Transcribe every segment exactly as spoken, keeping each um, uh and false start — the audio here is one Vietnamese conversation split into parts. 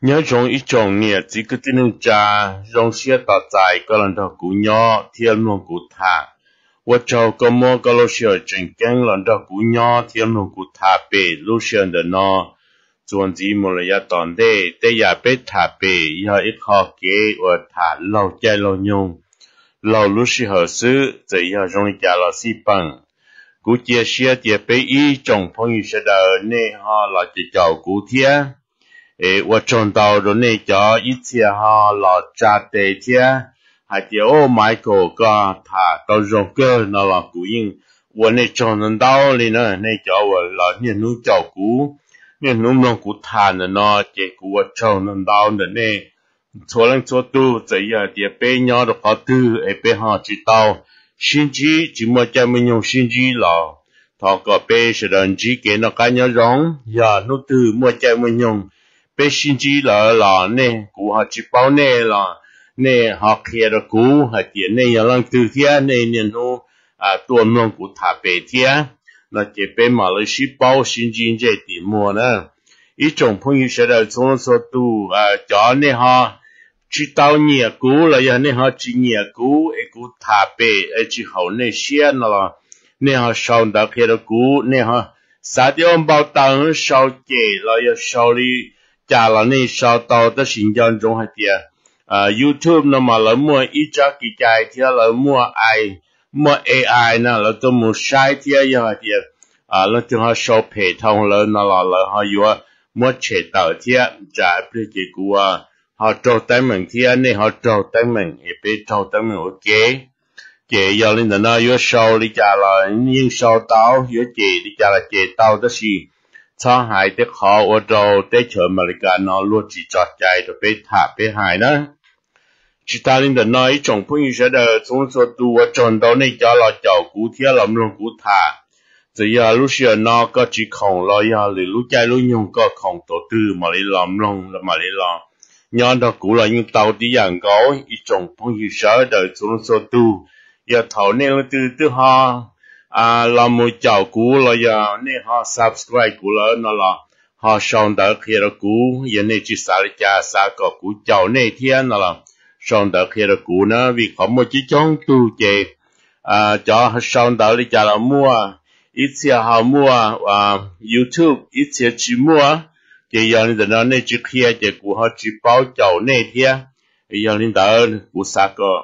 nhớ trong ít trong nè chỉ có tin ông cha trong xe tàu dài có lần đầu cú nhỏ thiên long cú thả và cho có mua có lô xe trên kênh lần đầu cú nhỏ thiên long cú thả bể lô xe đó nó chuẩn gì một là tòn đây để nhà bể thả bể nhà ít khó kế và thả lâu chạy lâu nhung lâu lô xe hợp sự chỉ nhà trong nhà là xí bằng cú chia sẻ chia bể ý trong phong yêu sẽ đỡ nè họ là chỉ chào cú thiên诶，我撞到了那家一天哈老家的天，还得哦买个个他到肉个那老古人，我那撞人到了呢，那家我老年奴照顾，那奴弄顾他呢呢，结果我撞人到的呢，错人错多，这样的被鸟的好多，诶被哈知道，甚至怎么讲没用甚至了，他个被是人只给那干鸟容，呀，奴多么讲没用。bé sinh chi là là nè cú họ chỉ bảo nè là nè họ kia là cú họ tiền nè là từ thiên nè nè nó à tuần long cú thả bé thiên là chỉ bé mà là chỉ bảo sinh chi cái tiền mua nè ít trong phong yêu sẽ là trong số tu à cho nè họ chỉ tao nhẹ cú là giờ nè họ chỉ nhẹ cú ấy cú thả bé ấy chỉ hậu nè xiên là nè họ sau đó kia là cú nè họ sao thì ông bảo tao sau chế là giờ sau đi chả là này sau tàu tới sinh dân trong hai tia à YouTube nó mà là mua ít cho cái trái thì là mua ai mua a i nè là tôi mua sai tia giờ hai tia à là chúng họ sau hệ thống lớn nó là là họ vừa mua chế tạo tia trả bây giờ của họ trâu tay mình tia này họ trâu tay mình để bây trâu tay mình ok chế giờ lên đó nó vừa sau đi chả là nhưng sau tàu vừa chế đi chả là chế tàu đó gì cho hai đứa họ ở đâu để chờ mà cái nó luôn chỉ cho chạy rồi bị thả bị hại nữa chỉ ta lên đó nói trong phong yêu sẽ được trong số tu ở trong đó này cho là cháu cú thiên làm luôn cú thả giờ giờ lúc xưa nó có chỉ khổng lo giờ thì lúc chạy lúc nhung có khổng tổ tư mà đi làm luôn là mà đi làm nhớ đó cú là những tàu đi dạng gói ít trong phong yêu sẽ được trong số tu giờ thầu nên từ từ họ à làm một cháu cú là giờ này họ subscribe cú là nó là họ xong đó khi đó cú giờ này chỉ xả cha xả có cú cháu này thiên nó là xong đó khi đó cú nó vì có một chiếc chón tu chè à cho xong đó đi cha là mua ít xe họ mua à YouTube ít xe chỉ mua thì giờ này nó này chỉ kia thì cú họ chỉ bảo cháu này thiên giờ này đó cú xả có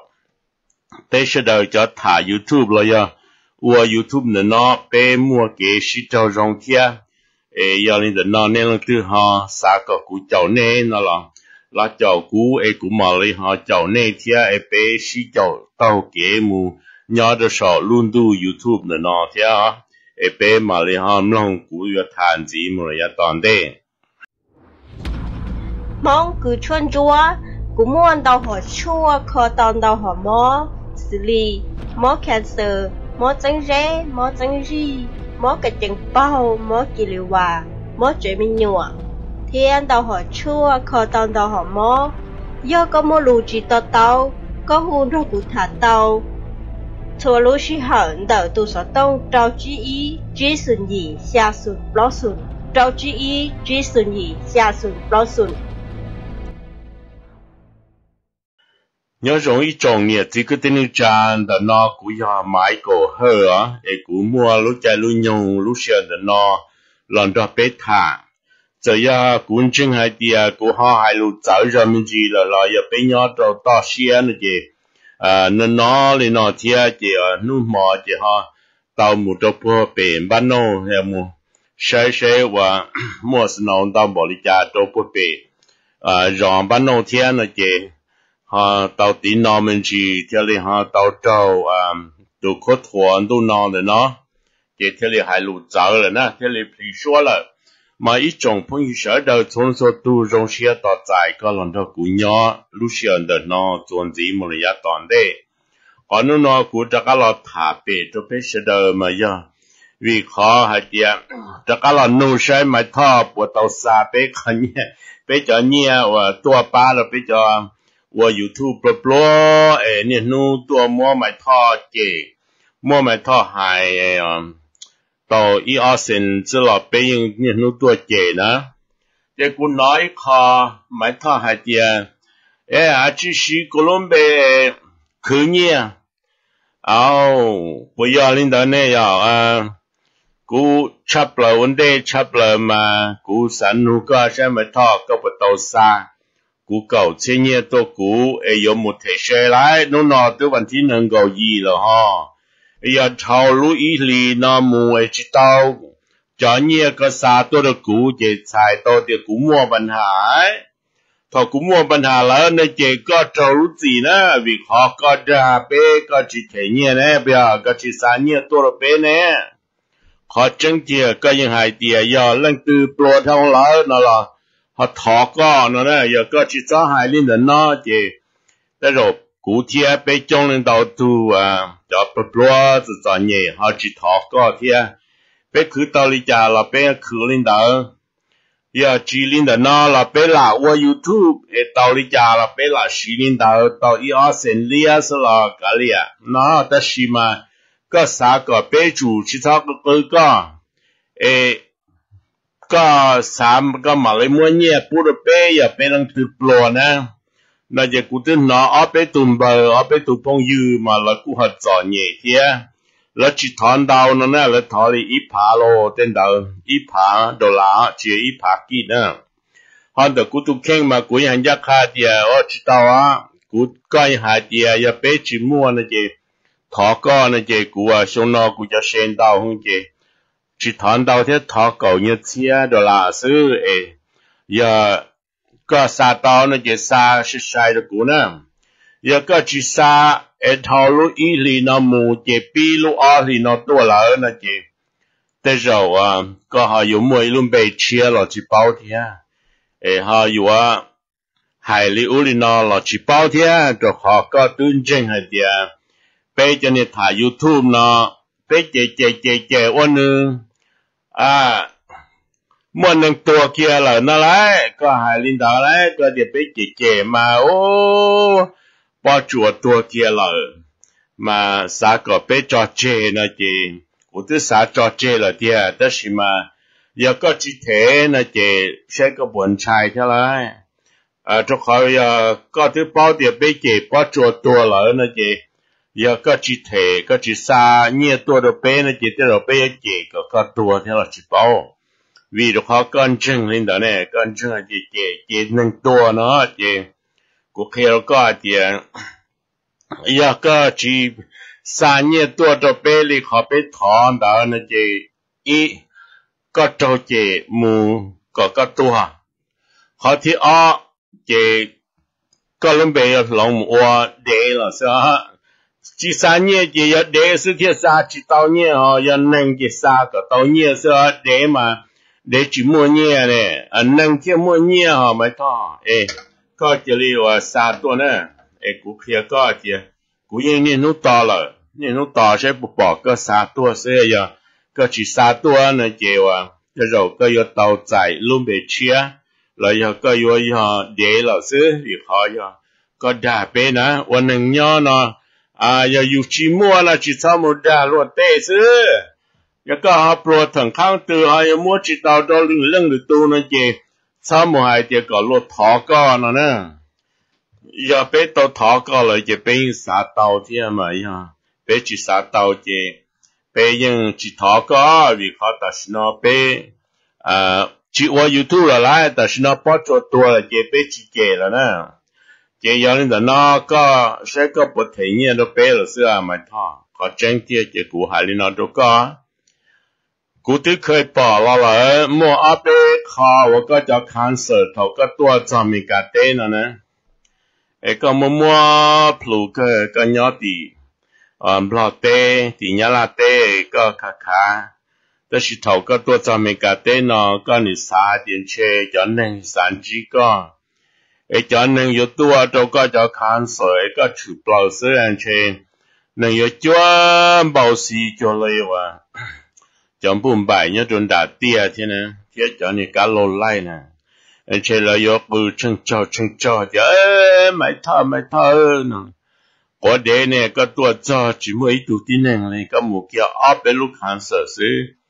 để sẽ đợi cho thả YouTube rồi giờ我 YouTube 呢那被摸给是叫容天，诶，要你的那那了对哈，三个股叫呢那了，那叫股诶股嘛嘞哈叫呢天诶被是叫到给木，伢的少轮到 YouTube 的那天啊，诶被嘛嘞哈，唔让股要谈子木了要当的。 mong cứ chuan chúa, cú muốn đào họ chua, khó tòn đào họ mó, xử lý, mó cancer. Mó trắng rẽ, mó trắng ri, mó cả chân bao, mó kỳ liều hòa, mó chuyện mình nhua. Thiên đào họ chua, khó tòn đào họ mó. Do có mô lù chỉ tàu tàu, có hôn ra cụ thả tàu. Chua lũ sĩ hẳn đảo tù sở tông trao chí ý, chí xuân gì, xa xuân, ló xuân. Trao chí ý, chí xuân gì, xa xuân, ló xuân. nhớ rồi ít trồng nè chỉ có tên tràn đó nó cũng giờ máy cổ hơi á để cũng mua lúc chạy lúc nhung lúc xe đó nó lần đó bé thả giờ ya cũng chừng hai tia cũng họ hai lúc早上面去了了也被鸟到到线了的啊那nó lên nó thiệt de nu mò de ha到木头坡边班喏还木谁谁话莫是弄到玻璃家都不被啊让班喏天了的họ tàu tín nó mình chỉ theo lý họ tàu trâu à đồ khốt thuần đồ nó là nó chỉ theo lý hai lũ giáo là nè theo lý phí số là mà ít trong phong yêu sở đầu trong số tu trong xe tàu dài có lần đó cũng nhỏ lúc xe đó nó chuẩn gì một là toàn đấy còn nó nó cũng chắc là thả bể cho bé xe đầu mà giờ vì khó hay tiệt chắc là nô xe mà thọ của tàu xa bé khẩn nhẹ bé cho nhẹ và tua ba là bé cho我 YouTube 不不诶，你弄多摸买套给，摸买套还诶，到一二线之了，别人你弄多给呢， จะกูน้อยคอไม่ท่อหายเดียเอออาชีพกูลงไปคืนเนี่ยเอา不要领导那样啊กูชับเลยวันเดชับเลยมากูสันนูก็ใช่ไม่ท่อก็ปตอซากูเก่าเชียเนี่ยตัวกูเอยยมุเทเชลัยนู่นนอตัววันที่หนึ่งก็ยี่แล้วฮะเอยเท่ารู้อีหลีนอมูเอจิตเอาจอเนี่ยก็ซาตัวกูเจชายตัวเดียวกูมัวปัญหาถ้ากูมัวปัญหาแล้วในเจก็จะรู้สินะวิเคราะห์ก็จะเป้ก็จิเทเนี่ยนะเบียก็จิสาเนี่ยตัวเป้เนี่ยขอจังเจียก็ยังหายเตียยอเล่นตือปลวดทองแล้วนั่นล่ะเขาถอก็นั่นนะยอก็จิจ้าหายลิ้นเดินนอเจแต่รบกูเทียไปจงเล่นดาวตูอ่ะจะปลวดจะจอนเนี่ยเขาจิถอก็เทียไปคือตอลิจาเราไปคือลิ้นดาวยอจีลิ้นเดินนอเราไปละว่ายูทูบเอตอลิจาเราไปละชีลิ้นดาวตออีอาเซนเลียสละกาเลียนะแต่ชิมาก็สาก็ไปจูชิทาก็ก็ก็เอก็สามก็มาเลยมัวเนี่ยพูดไปอย่าไปนั่งตืบล้อนะน่าจะกูตื่นนอเอาไปตุ่มเบอเอาไปตุ่มพงยืมาแล้วกูหัดจอเนี่ยเทียแล้วจิตทอนดาวนั่นนะแล้วทอลีอีผาโลเต้นดาวอีผาดอลลาร์เจียอีผากีนะฮันเดกูตุกเข่งมากูยังยักขาเดียอ๋อจิตตาวะกูก็ยังหาเดียอย่าไปจิมัวนะเจถอก็นะเจกูว่าชงนอกูจะเชนดาวหงเจจิตทอนดาวเทถอเก่าเนี่ยเชียดอลลาร์ซื้อเออย่าก็ซาดาวนะเจซาชิชายตะกูนะอย่าก็จิซาเอทอลูอีลีนอมูเจปีลูอาลีนอตัวละนะเจแต่เราอ่ะก็หาอยู่มวยลุ่มไปเชียร์เราจิเป้าเทียเอหาอยู่ว่าหายลิอุลีนอเราจิเป้าเทียจะขอก็ตื่นเจงให้เดียไปจะเนี่ยถ่าย YouTube เนาะไปเจเจเจเจวันนึงอ่าม้วนหนึ่งตัวเกียร์เหล่านั่นแหละก็หายลินดาแล้วก็เดี๋ยวไปเจเจมาโอ้พอจวดตัวเกียร์เหล่ามาสาก็ไปจอเจนะเจกูที่สาจอเจละเดียแต่สิมาอยากก็จิเทนะเจใช้กระบวนชายเท่าไรอ่าทุกคนอยากก็ที่เป้าเดี๋ยวไปเจพอจวดตัวเหล่านะเจอยากก็จิเทก็จิซาเนี่ยตัวเราเป้นะเจที่เราเป้เจก็ก็ตัวที่เราจิเป้าวีทุกคนก้อนจึงลินดาเนี่ยก้อนจึงเจเจเจหนึ่งตัวเนาะเจกูเคยก็เดียอยากก็จีสาเนี่ยตัวเราเป้เลยขอไปถอนดาวนะเจอีก็โจเจมูก็ก็ตัวขอที่อ้อเจก็ลงไปหลงมัวเด了是吧จีสาเนี่ยเจ要เด是ที่สาจีตาวเนี่ยอ๋อ要能จีสาก็ตาวเนี่ย是吧เดมาเดจีมัวเนี่ยเนี่ยอัน能ที่มัวเนี่ยอ๋อไม่ต่อเอก็จะเรียกว่าสาตัวนะเอกูเคลียร์ก็เจียกูยังเนี่ยนู้ต่อเลยเนี่ยนู้ต่อใช้ปุ๊บบอกก็สาตัวเสียอย่างก็จีสาตัวนะเจว่าจะเราก็要倒ใจลุ่มไปเชียแล้วยังก็要要เด了ซื้ออีกขอ要ก็ได้ไปนะวันหนึ่งย้อนเนาะอ่าอย่าอยู่ชิมัวนะจิตสมุดดาลวดเตซื้อแล้วก็หาโปรดถึงข้างตัวหาอย่ามัวจิตเอาดอลิงเรื่องหรือตัวนะเจสมุหายเดียก็ลวดถอก็นะนะอย่าไปตัวถอก็เลยจะเป็นสาเตาเทียมาอย่าไปจิตสาเตาเจไปยังจิตถอก็วิเคราะห์ตัดสินไปอ่าจิตว่าอยู่ทุกละลายตัดสินพอจดตัวเจไปจิเจแล้วนะเจียยังแต่นอก็ใช้ก็ปวดถึงเนี่ยเราเป้เราเสื้อมาท่อขอแจ้งเจียเจกูหายลินอตัวก็กูที่เคยบอกเราเลยมัวอาเป้คอว่าก็จะคันเสิร์ตเขาก็ตัวจอมีกาเต้นะนะเอ้ก็มัวมัวพลูก็ก็ยอดดีอ่าพลอเต้ตีญาลาเต้ก็ขาขาแต่สิเขาก็ตัวจอมีกาเต้เนาะก็นิสาเดียนเชจอนหนึ่งสามจีก็ไอ้จอนหนึ่งอยู่ตัวเราก็จะคันเสิร์ตก็ถือเปล่าเสื้อเชหนึ่งอยู่จ้าเบาสีจเลยว่าจอมปุ่มใบเนี่ยจนด่าเตี้ยที่นะเที่ยจอนี่การโลไล่นะไอ้เชลยกปืนชิงจ่อชิงจ่อเดี๋ยวเอ้ไม่ท่าไม่ท่าเออเนาะก็เดเนี่ยก็ตัวจ่อจิมวยดูที่หนึ่งเลยก็หมูเกี่ยวอ้อเป็นลูกหันเสือซื้อ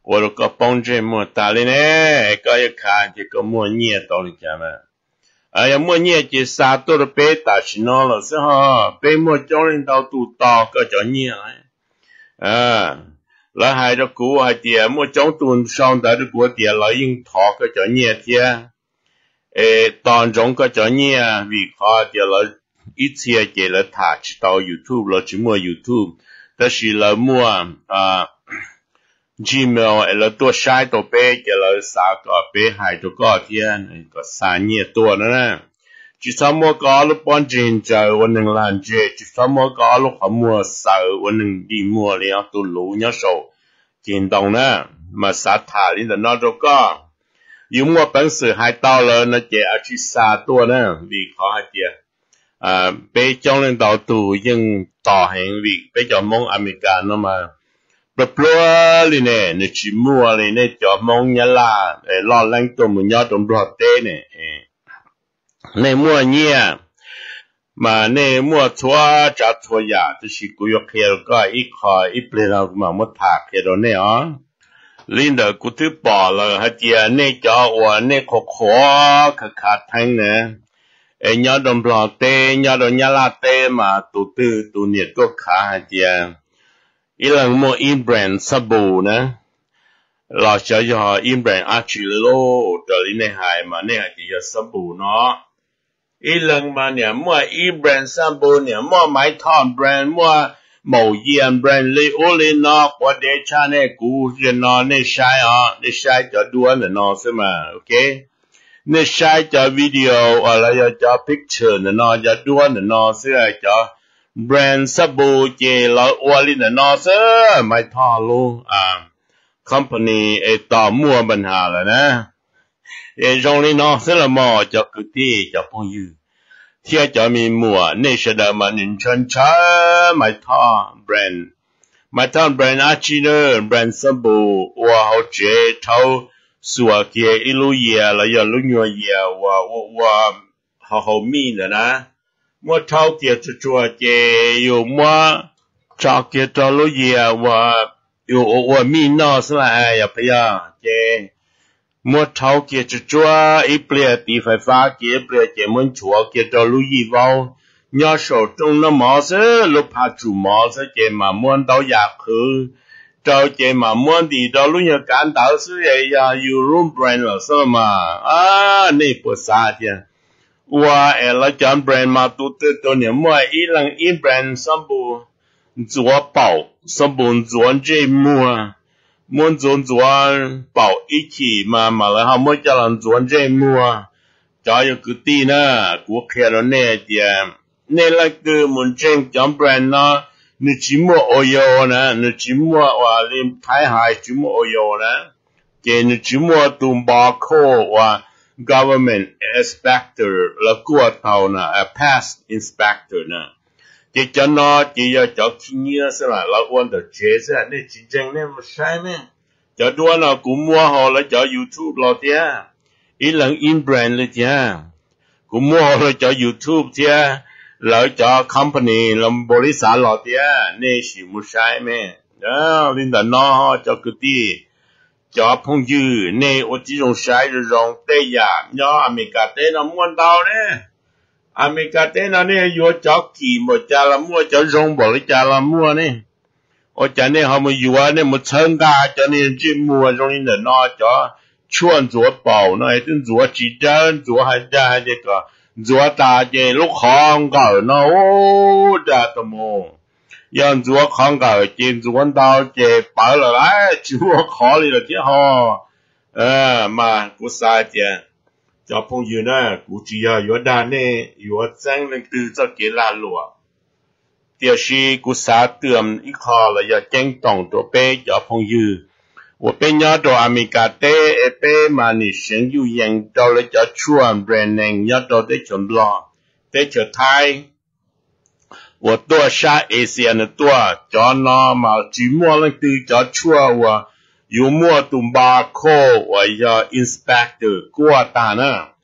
我个帮着莫打哩呢，个一看这个莫念到里家嘛，哎呀莫念这啥多的白打是孬了是哈，白莫叫人到都到个叫念来，啊，แล้ว还着古还点莫叫都上的这国点了用讨个叫念天，诶，当中个叫念为靠点了一切给了他知道 YouTube 了，只莫 YouTube， 但是了莫啊。Gmail làตัวใช้ตัวเป๊ะจะเราสาก็เป๊ะหายตัวก็เทียนก็สาเนี่ยตัวนั่นนะจิสามก็ลูกปอนจินใจวันหนึ่งล้านเจจิสามก็ลูกขมัวสาววันหนึ่งดีมัวเลยตัวรู้เนี่ยโซ่จินตรงนะมาสาถาลินแต่นอตัวก็อยู่มัวเป็นสื่อหายต่อเลยนะเจอาชิสาตัวนะวิขอให้เจอ่าเป๊ะจ้องเล่นต่อตัวยังต่อแห่งวิเป๊ะจะมองอเมริกันนั่นมาปลัวเลยเนี่ยในชิมัวเลยเนี่ยจอมองยาลาเออล้อแรงตัวมันยอดตรงรอดเต้เนี่ยเออในมัวเนี่ยมาในมัวทัวจัดทัวยาที่สิกุยกเขียก็อีกคอยอีเปลี่ยนเรามามัดถากเขียเนี่ยอ๋อลินเดอกูถือปอเลยฮะเจียเนี่ยจอว่าเนี่ยขอขอขาขาดทั้งเนี่ยเอ็นยอดตรงรอดเต้ยอดตรงยาลาเต้มาตัวตื้อตัวเนี่ยก็ขาฮะเจียอีหลังมัวอินแบรนด์สบู่นะเราจะยออินแบรนด์อาชิโลตอนนี้ในหายมาเนี่ยจะยอสบู่เนาะอีหลังมาเนี่ยมัวอินแบรนด์สบู่เนี่ยมัวไม้ทอนแบรนด์มัวหมูเยียนแบรนด์เลยโอเลยเนาะว่าเดชาเนี่ยกูจะนอนเนี่ยใช้อ่ะเนี่ยใช้จะดูอันเนี่ยนอนใช่ไหมโอเคเนี่ยใช้จะวิดีโออะไรจะพิกเจอร์เนี่ยนอนจะดูอันเนี่ยนอนใช่ไหมจะแบรนด์สบู่เจเราอวลินนอเซอร์ไม่ทอลูอ่าคอมพานีไอต่อมัวปัญหาแล้วนะไอตรงนี้นอเซอร์ละมอจะกุฏิจะพงยูเที่ยจะมีมัวในเสดมันอินชันช้าไม่ทอแบรนด์ไม่ทอแบรนด์อาชิเนอร์แบรนด์สบู่ว่าเขาเจเท่าสัวเกียอิลุเยียแล้วอย่าลุยเยียว่าว่าเขาเขามีนะนะมัวเท่าเกียรจัวเจอยู่มัวชอบเกียรตัวลุยว่าอยู่ว่ามีนอสละอย่าพยาเจมัวเท่าเกียรจัวอีเปลี่ยตีไฟฟ้าเกียรเปลี่ยเจมันชัวเกียรตัวลุยว่าย่อโฉดตรงน้ำหมอเสือลูกพาจูหมอเสือเจมาม้วนเต้าอยากคือเจ้าเจมาม้วนดีตัวลุยการเต้าเสืออย่าอยู่รูมแบรนด์หรอเสือมาอ่านี่ปวดซาเจว่าเอลจอนแบรนด์มาตัวตัวเนี่ยมัวอีหลังอีแบรนด์สมบูรณ์จัวเป่าสมบูรณ์จัวเจมัวมัวจัวจัวเป่าอีขีมามาแล้วเขามัวจะหลังจัวเจมัวจอยกุตีนะกูเขียนเนี่ยเดียเนี่ยละคือมันเจงจอนแบรนด์นะนึกชิมัวโอโยนะนึกชิมัวว่าลิมไทยหายชิมัวโอโยนะเจนึกชิมัวตุมบาโคว่า government inspector แล้วก็เท่านะ past inspector นะจะจะนอจะอยากจะขี้เงี้ยสิล่ะแล้ววันเดอร์เจสเนี่ยจริงๆเนี่ยไม่ใช่ไหมจะดูนะกูมัวหอแล้วจะ YouTube เราเที่ยอีหลัง in brand เลยเที่ยกูมัวหอแล้วจะ YouTube เที่ยแล้วจะ company แล้วบริษัทเราเที่ยเนี่ยสิไม่ใช่ไหมเออลินดานอจะกุฏิจะพงยืเนี่ย我这种ใช้这种对呀เนาะอเมริกาเต้นม้วนดาวเนี่ยอเมริกาเต้นเนี่ยอยู่จะกี่หมดจะละมัวจะรงบอกเลยจะละมัวเนี่ยโอ้จะเนี่ยเขามาอยู่เนี่ยมันเชิงกาจะเนี่ยจีมัวตรงนี้เนี่ยเนาะจะชวนจัวเป่าเนาะถึงจัวจีเดินจัวให้ได้เด็กก็จัวตาเจลูกของเก่าเนาะโอ้จะตโมยังจัวของเก่าจริงจัวดาวเจเป่าละไรจัวขอเลยละที่หอเออมากูสายเจจะพงอยู่นะกูจีyaอยู่ด้านนี้อยู่จังเลยตื่นจะเกล้าลัวเดี๋ยวชีกูสาเตือนอีกคอเลยอย่าแจ้งตองตัวเป้จะพงอยู่我เป็นยอดตัวอเมริกาเต้เอเป้มานี่เสียงอยู่ยังตัวเลยจะชวนแบรนด์เนงยอดตัวได้ชนบลอได้เจอไทย我多下เอเชียนตัวจอนอมาจีมัวเลยตื่นจะชัวว่าอยู่มัวตุมบาโคว่าอย่า inspector กัวตานะ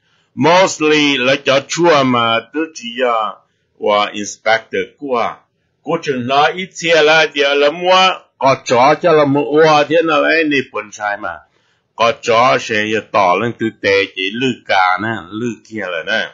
mostly แล้วจะชัวมาตัวจีอย่าว่า inspector กัวกูจะน้อยอีเทียละเดียวละมัว có chó cho là một ua thế nào ấy nè bận sai mà có chó sẽ tỏ lên từ tệ chỉ lư cả nè lư kia là nè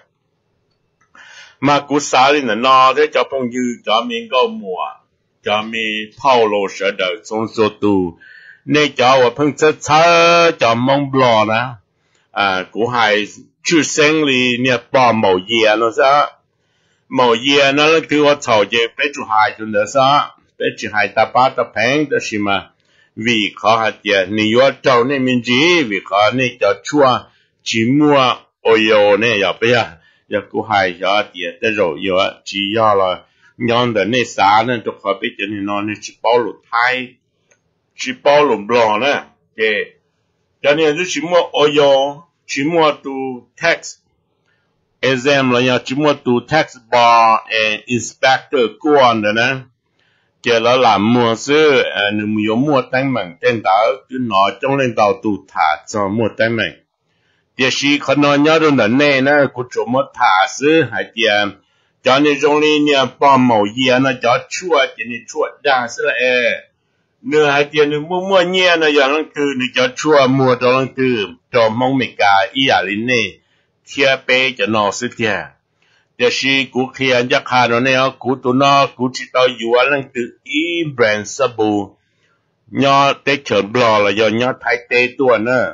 mà cú xả lên là nó thế cho phong dư cho mình có mùa cho mình thao lô sợ đời xong số tù nên cho我碰车车cho mong bò nè à cú hai出生里呢把某业那啥某业那了给我炒的被主害就那啥被主害大把大平的是嘛vì khó hạt tiền你要找那名字vì khó那叫错只摸哦哟那要不要要顾害要tiền的肉要只要了娘的那啥呢都可别叫你拿那只包路胎只包路不了呢对叫你就只摸哦哟只摸读 tax exam 了要只摸读 tax bar and inspector 过的呢giờ là làm mua sữa nếu mua mua tăng mạnh trên đó cứ nói trong lên tàu tụ thả cho mua tăng mạnh giờ khi họ nói nhớ được lần này nó cũng cho mua thả sữa hay tiền cho nên trong lên nhà bao màu gì nó cho chua cho nên chua đa sữa là nếu hay tiền nếu mua mua nhẹ nó giờ nó cứ nếu cho chua mua cho nó cứ cho mong mình cả ý à lên này chia bê cho nó sữa tiền giờ khi cú kia chắc hà nó này cú tụi nó cú chỉ tao yêu anh từ ý brand sabu nhớ tết chọn bò là do nhớ thay tết tuần nữa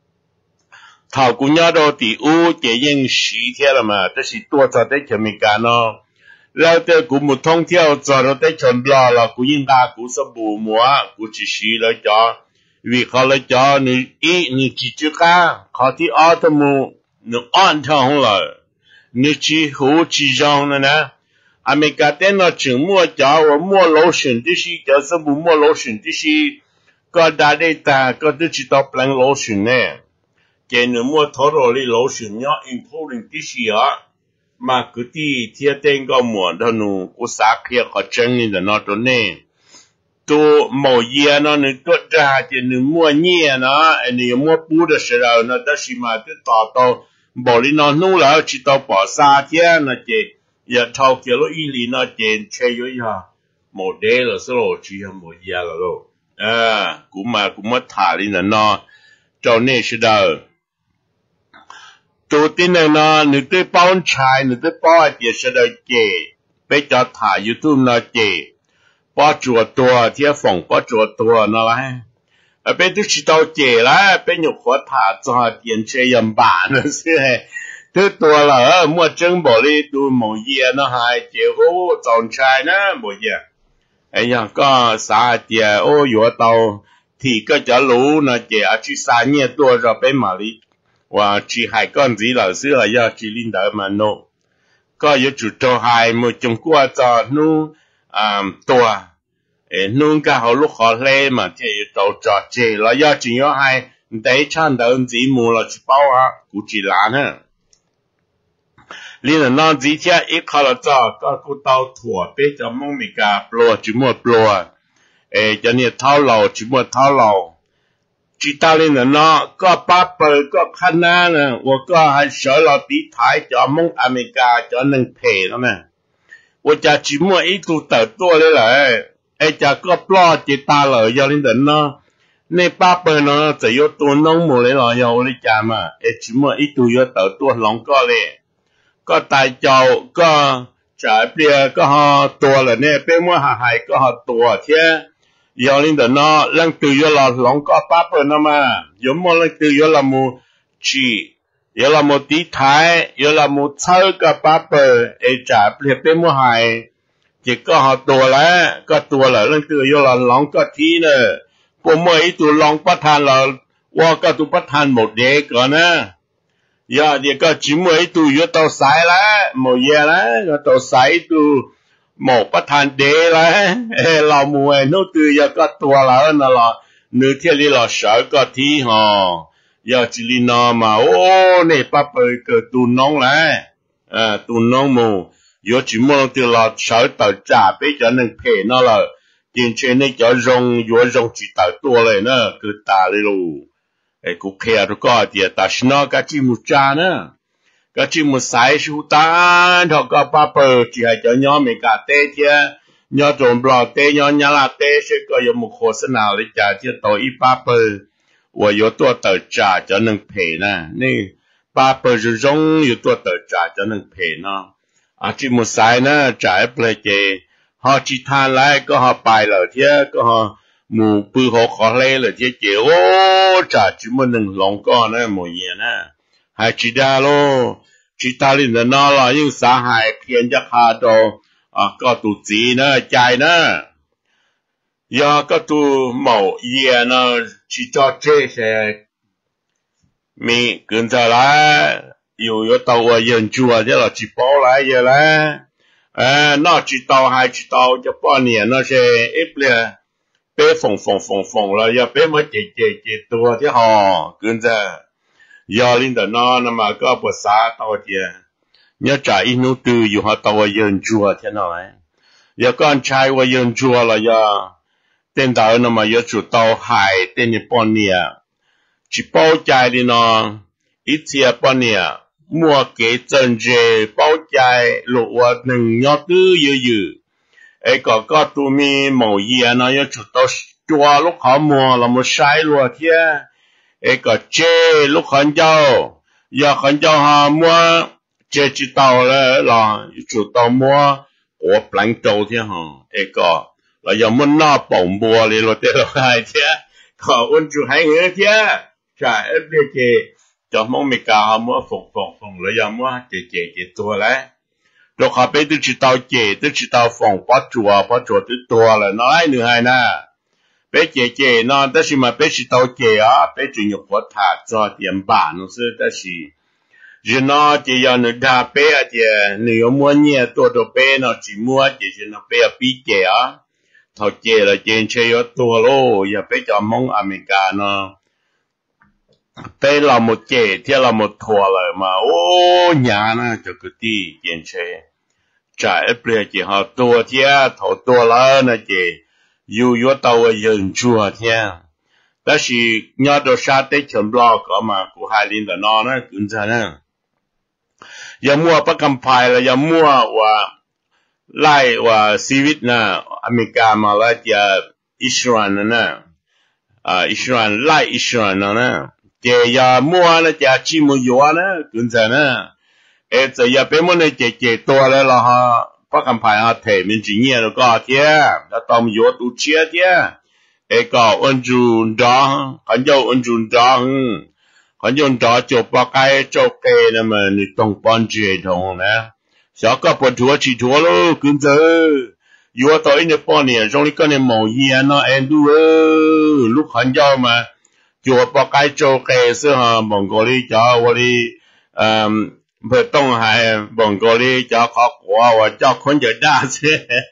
thảo cú nhớ đâu thì u chỉ riêng xí thế là mà tết xí tua cho tết chọn mình cả nó lâu tết cú một thông theo cho nó tết chọn bò là cú yên ta cú sabu mua cú chỉ xí lấy cho vì họ lấy cho nữ ý nữ chỉ chưa cả họ thì ở thằng mu nữ ăn thằng không lợi nếu chỉ hữu chỉ rong nữa nè, America tên nó chừng mua cho, và mua lotion thì gì, cho số mua mua lotion thì gì, có đại đây ta có đứa chỉ đọc lang lotion nè, cái nữa mua thổ đồ đi lotion nhá, including thì gì á, mà cứ đi theo tên có mua đó nụ, có sáng kia có chân như là nó đó nè, tu màu gì nó nữa tốt ra thì nữa mua nhẹ nó, anh nữa mua bút được rồi nó đó gì mà cứ tỏ tỏ bỏ đi nó nung là chỉ tao bỏ xa thế nó chỉ giờ thâu kiểu nó y lý nó chỉ chơi với ha một đế là số đồ chỉ là một giờ là rồi à cũng mà cũng mất thả đi là nó cho nên sẽ đâu đầu tiên là nó nếu tới bao trái nếu tới bao thì sẽ đâu chỉ bây giờ thả YouTube nó chỉ bao chuột tua thì phòng bao chuột tua nó là ở bên tôi chỉ tao chế là bên nhục khó thả cho tiền chơi yểm bản nữa chứ thứตัวlà ở mua trứng bỏ đi tôi một giờ nó hai triệu hú tròn trai nó một giờ ấy nhá có xã tiền ô yếu tàu thì cái chợ lú nó chế ở chỉ xã nhẹ tua rồi bên mà đi và chỉ hai con gì là xưa là do chỉ linh đỡ mà nô có yếu chủ cho hai một chung qua cho nu à tua nung cả họ lúc họ lên mà thì tàu trò chơi là do chỉ có hai để chăn đỡ gì mua là chỉ bao à cũng chỉ là nữa liên là nó chỉ theo ít họ là cho có cô tàu thua bé cho mong mình cả blo chỉ mua blo ê cho nên tháo lầu chỉ mua tháo lầu chỉ tao liên là nó có ba bờ có khăn nè và có hai sợ là tí thái cho mong America cho nên phê đó nè và chỉ mua ít tu tờ tua đấy là ai chả có lo chỉ ta lời do linh định nó nên ba bữa nó chỉ có tuần nông mùa lấy lo do lấy chả mà ai chỉ mua ít tu do tờ tua lòng có lệ có tài châu có trái bia có họ tua là nè bên mua hà hải có họ tua thế do linh định nó lần từ do là lòng có ba bữa nó mà giống mua lần từ do là một chỉ do là một tí thái do là một sáu cái ba bữa ai trái bia bên mua hải chỉ có họตัวแล้วก็ตัวแล้วนั่นคือโยละลองก็ทีเนอะพวกมื่อไอ้ตัวลองประทานเราว่าก็ตัวประทานหมดเด็กก่อนนะย่าเดี๋ยวก็จิมื่อไอ้ตัวโยตัวสายแล้วหมดเยอะแล้วก็ตัวสายตัวหมดประทานเด็กแล้วเออเรามวยนู้ตัวย่าก็ตัวแล้วนั่นละเนื้อเที่ยวนี้เราสาวก็ทีห่อย่าจิลินามาโอ้เนี่ยป้าเปิดเกิดตัวน้องแล้วเออตัวน้องมูyo chỉ muốn từ là sở tờ trả bây giờ nên phê nó là tiền chuyện này cho rong yo rong chỉ tờ tua này nữa cứ ta đi luôn ấy cũng kia rồi có thì ta xin nó cái chỉ một cha nữa cái chỉ một sai số ta thọ có ba bờ chỉ hay cho nhóm mình cả tê chứ nhớ trộn bò tê nhớ nhớ là tê sẽ có有một hồ sơ nào để trả cho tôi ít ba bờ và有多的trả cho能赔呢那ba bờ rồi rong有多的trả cho能赔呢啊只một sai呢trả不来嘅họ chỉ than lại có họ bài了thế có họ mù bự họ khó lấy là thế chế ô trả chỉ một nâng lòng con này một gì nè hay chỉ đa lô chỉ ta lên là nó là những xã hại phiền cho hà đồ à có tụ gì nữa chạy nữa do có tụ mẫu gì nó chỉ cho chế sẽ mi gần giờ lại yêu yêu tàu ở dân chùa chứ là chỉ bảo lại giờ lại à nó chỉ tàu hay chỉ tàu cho bao nhiêu nó sẽ ít là bé phồng phồng phồng phồng là giờ bé mới chạy chạy chạy tua thế họ gần giờ giờ lên đó nó nó mà có bữa sáng tàu kia nhớ trả ít nút từอยู่họ tàu ở dân chùa thế nào ấy giờ con trai ở dân chùa là giờ tên đạo nó mà giờ chủ tàu hải tên nhật bao nhiêu chỉ bao chạy đi nó ít tiền bao nhiêu mua cái chân dê bao chạy lộ qua nâng nhớ tư dữ dữ ấy có có tụi mi màu gì nó nhớ chủ tàu chùa lúc họ mua là một sai luôn thế ấy có chê lúc họ giao giờ họ giao họ mua chê chỉ tàu là là chủ tàu mua của bánh trâu thế hả ấy có là giờ muốn nó bổng bùa liền rồi thế là hai thế có ôn chủ hai người thế trái ít biết kì cho mong mình cả họ mua phục phục phục rồi giờ mua chê chê chê tua lại rồi họ biết tôi chỉ tàu chê tôi chỉ tàu phòng bắt chùa bắt chùa tôi tua là nói nữa hay nè bé chê chê nó đó là mà bé chỉ tàu chê á bé chỉ nhục vật thả cho tiền bản nó sẽ đó là rồi nó chỉ giờ nó đa bé thì nếu mua nhiềuตัวđồ bé nó chỉ mua chỉ chỉ nó bé bị chê á thầu chê là chê chê ở tua lô giờ bé cho mong America nó bé là một chê thì là một thua rồi mà ô nhà nó cho cái tí chê chê trái ép bia chỉ họ tua thì thầu tua là nó chê yêu yêu tàu ở dân chùa thế, đó là nhớ đồ sát tết chấm lo có mà của hai linh đó nó nó cũng thế nè, giờ mua bắt cầm phải là giờ mua và lại và Civic nè, America mà lại giờ Israel nè, à Israel lại Israel nè, giờ giờ mua là giờ chỉ mua yếu nè, cũng thế nè, ấy giờ giờ bên mình này giờ giờตัวแล้วlà họ bắt cầm phải họ thể mình chỉ nghe được có thế, đã tóm yếu tụ chia thế, ấy có ôn chun đó, hắn cho ôn chun đó, hắn cho đó cho bắt cái cho cái này mà người đồng ban chế đồng nè, sao có bữa thua chỉ thua luôn, cứ thế, yếu tới này bao nhiêu, trong này cái này màu gì nó em đu lúc hắn cho mà cho bắt cái cho cái sự ha, bằng cái đi cho cái đi, um bữa đông hay bằng cái đi cho khó quá và cho con chơi đa chứ,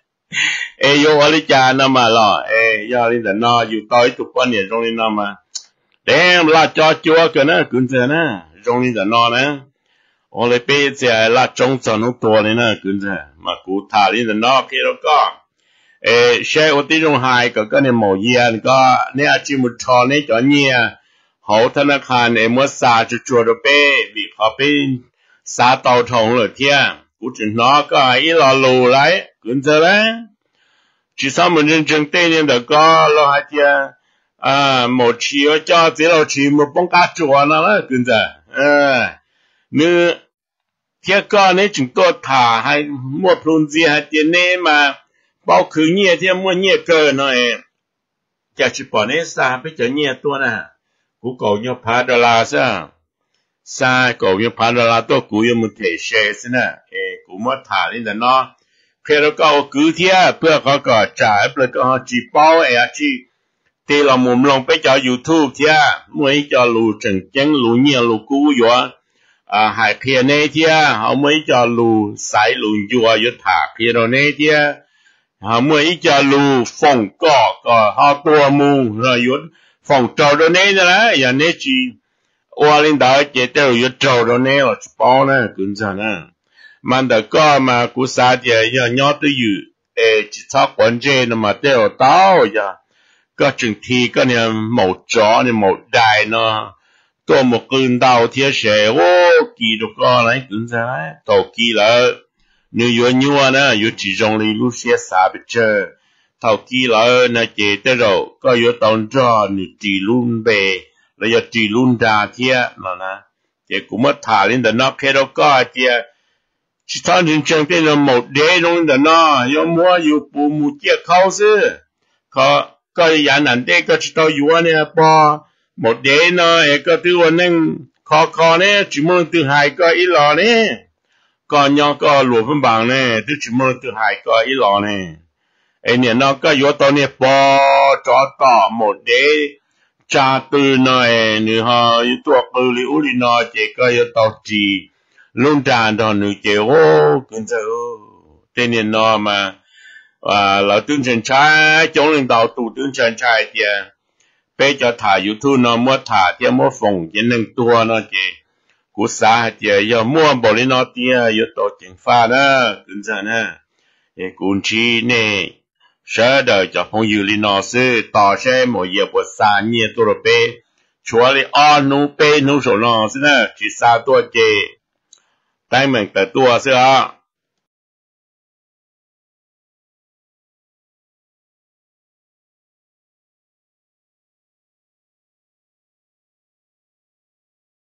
ê yêu cái cha nó mà lo, ê giờ đi là nó yêu tới tụi con này trong này nó mà, đem là cho chúa cái nó cũng thế nè, trong này là nó nè, ở đây bây giờ là trong giờ nó to này nè cũng thế, mà cụ thà đi là nó kia đó có, ê xe ở đây trong hai cái cái này màu gì anh có, nếu chỉ một trò này cho nhia, hậu thằng nào khăn em muốn xả cho chúa đó bé, vì họ bên xả tàu thòng rồi thiên, cụ chuyện nó có ai lo lù lại, cũng thế đấy. Chỉ sau một nhân chứng tên nhân đó có lo hai thiên, à một chiều cho chỉ là chỉ một bông cá chua nó đó, cũng thế. À, nếu thiên có nếu chúng tôi thả hay mua plun gì hay tiền này mà bao khứ nhẹ thiên mua nhẹ cơ nó em, chả chỉ bỏ nấy xa bây giờ nhẹ tôi nè, cụ cầu nhau phá đô la sao? Sai cầu nhau phá đô la tôi cụ yêu một thể xe xin nè, cụ mất thả lên là nó, khi đó có cứ thế, bữa có có trả, bữa có chỉ bao ấy chỉ, thì là một lòng bây giờ YouTube thế, mới cho lù trần chân lù nhiều lù cú rồi, à hải kia này thế, họ mới cho lù sải lù rồi rồi thả kia đó này thế, họ mới cho lù phòng cỏ cỏ họ tua mù rồi rồi phòng trâu đó này nữa, giờ này chỉ qua lên đó chỉ đều rồi trâu đó này là bao nè, cũng sao nè. Mà đã có mà cú sa thì giờ nhớ tới dự, ê chỉ thắc quan chế nó mà đều tao giờ, có chừng thì có này màu chó này màu đài nó, tôi một cơn đau thiệt sẽ ô kỳ được có này cũng sao đấy, tổ kỳ là nếu yêu nhau nè yêu chỉ trong lý lúc xe xa bị chơi thầu kỳ là nè chế tới rồi có yêu tông cho nếu chỉ luôn về là yêu chỉ luôn ra thiệt là nè chế cũng mất thả lên đó nó cái đó có thiệt chỉ thằng trên chân bên là một đế trong đó nó yêu mua yêu bù mua chiếc khâu sư có có nhà nản đế có chỉ tao yêu nè bỏ một đế nó có thứ nên khó khó nè chỉ muốn từ hai có ít lò nè còn nhau có lúa phân bằng nè thứ chỉ muốn từ hai có ít lò nè anh nè nó có yếu tố nè bỏ cho tỏ một đế cha từ này nữa ha yếu tố từ liu đi nó chỉ có yếu tố chỉ luôn tràn đó nữa chỉ ô kinh sợ tên nè nó mà à là tướng chân trái chống lên đầu tụ tướng chân trái thì bây giờ thả YouTube nó mua thả thì mua phòng chỉ nâng tua nó chỉ cú sa thì giờ mua bỏ lên nó thì giờ tổ chức pha đó cũng vậy nè thì cũng chỉ nè sau đó cho phong yêu lên nó sẽ tạo ra một giờ bộ sa nhiềuตัวbé chúa lên ăn nụ bé nụ số nó sẽ nè chỉ saตัวchỉ tại mìnhแต่ตัวsẽ